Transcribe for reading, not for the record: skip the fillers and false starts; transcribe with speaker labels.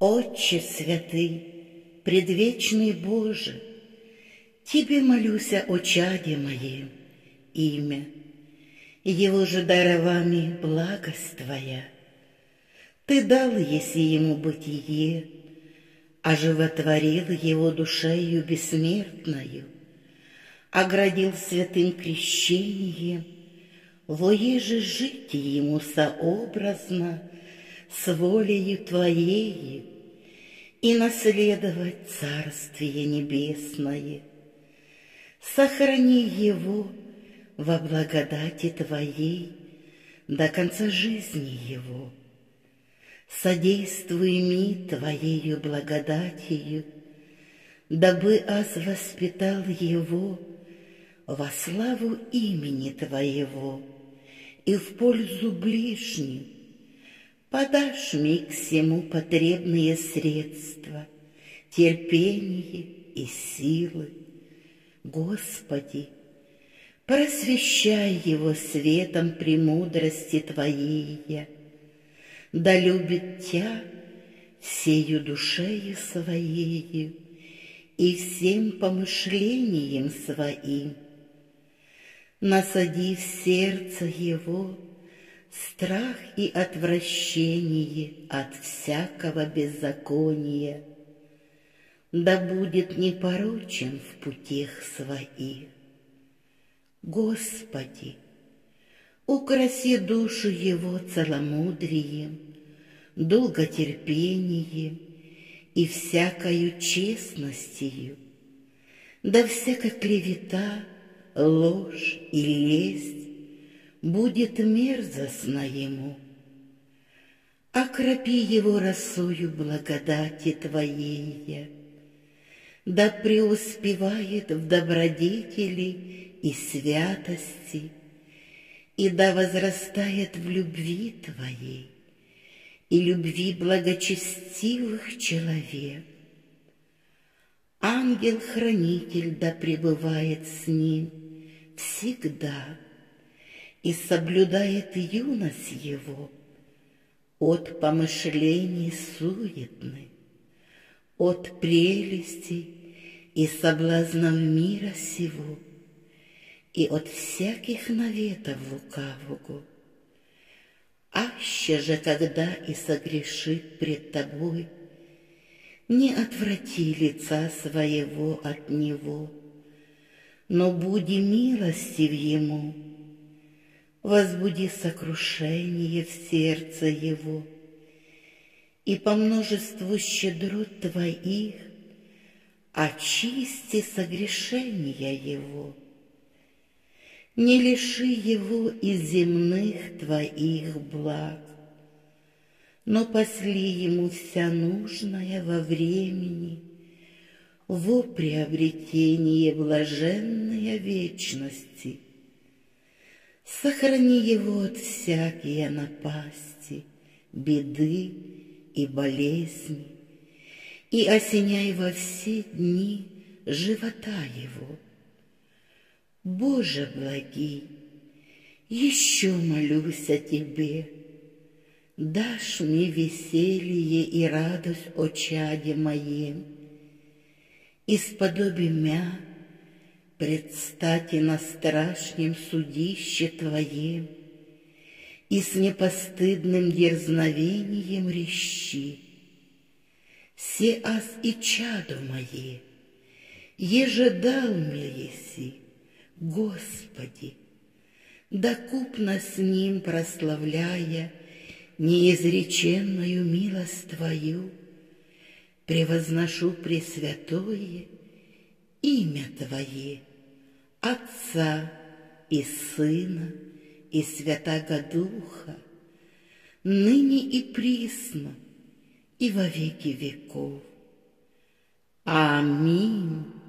Speaker 1: Отче святый, предвечный Боже, Тебе молюся о чаде моем, имя, Его же даровами благость Твоя. Ты дал еси ему бытие, оживотворил его душею бессмертною, оградил святым крещением, воеже жить ему сообразно с волею Твоею и наследовать Царствие Небесное. Сохрани его во благодати Твоей до конца жизни его. Содействуй ми Твоею благодатью, дабы аз воспитал его во славу имени Твоего и в пользу ближним. Подашь ми к всему потребные средства, терпение и силы. Господи, просвещай его светом премудрости Твоей, да любит Тя всею душею Своею и всем помышлением Своим. Насади в сердце его страх и отвращение от всякого беззакония, да будет непорочен в путях своих. Господи, украси душу его целомудрием, долготерпением и всякою честностью, да всякая клевета, ложь и лесть будет мерзостна ему. Окропи его росою благодати Твоей, да преуспевает в добродетели и святости, и да возрастает в любви Твоей и любви благочестивых человек. Ангел-хранитель да пребывает с ним всегда и соблюдает юность его от помышлений суетных, от прелестей и соблазнов мира сего, и от всяких наветов лукавого. Аще же, когда и согрешит пред Тобой, не отврати лица своего от него, но буди милостив ему, возбуди сокрушение в сердце его, и по множеству щедрот Твоих очисти согрешения его. Не лиши его из земных Твоих благ, но посли ему вся нужная во времени, во приобретение блаженной вечности. Сохрани его от всякие напасти, беды и болезни, и осеняй во все дни живота его. Боже благий, еще молюсь о Тебе, дашь мне веселье и радость о чаде моем, и сподоби мя предстати на страшнем судище Твоем, и с непостыдным дерзновением рещи. Се аз и чадо мое, еже дал мне еси, Господи, докупно с ним прославляя неизреченную милость Твою, превозношу пресвятое имя Твое, Отца и Сына и Святаго Духа, ныне и присно и во веки веков. Аминь.